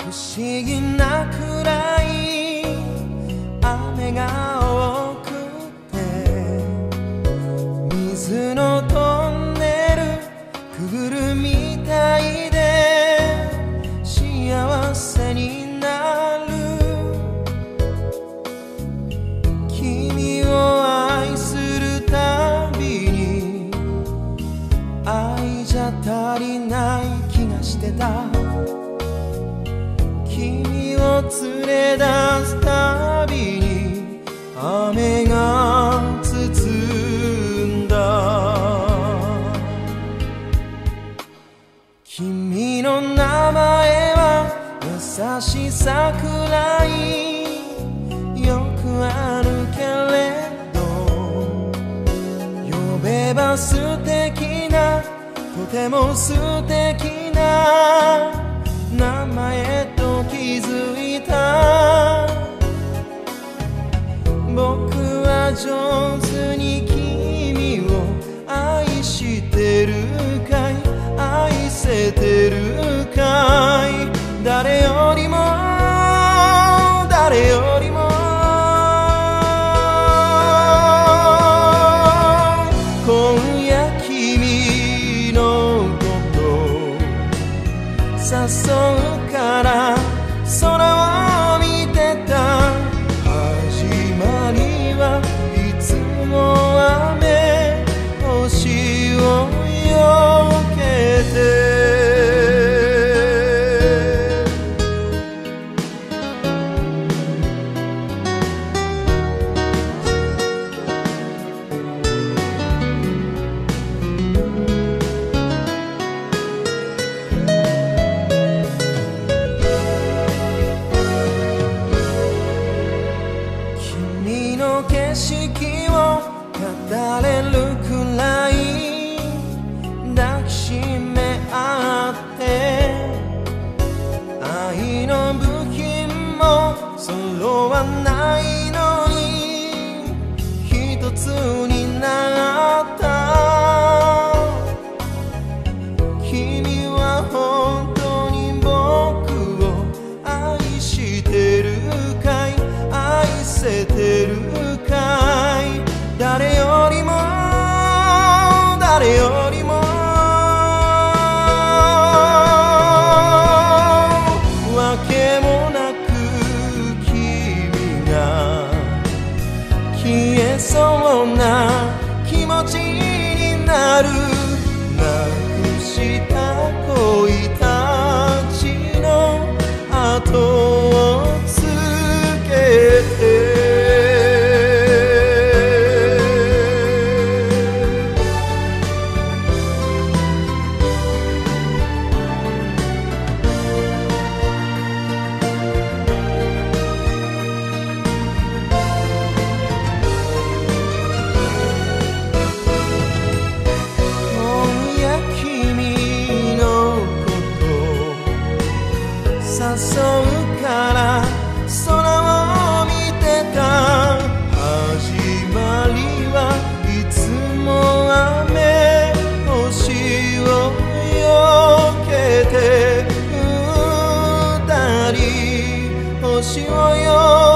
不思議なくらい雨が多くて、水のトンネルくぐるみたいで幸せになる。君を愛するたびに愛じゃ足りない気がしてた。君を連れ出すたびに雨が包んだ。君の名前は優しさくらいよくあるけれど、呼べば素敵な、とても素敵な名前と気づいた。僕は上手に君を愛してるかい、愛せてるかい。誰よりも誰よりも今夜君の誘うから空を見てた。始まりはいつも雨、星をよけて。君の景色を語れるくらい抱きしめ合って、愛の部品も揃わないのに一つになった。君は本当に僕を愛してるかい、愛せてるかい。誰よりも誰よりもわけもなく君が消えそうな気持ちになる。なくした恋たちの後をつけて。誘うから空を見てた。始まりはいつも雨、星をよけて。二人星をよけて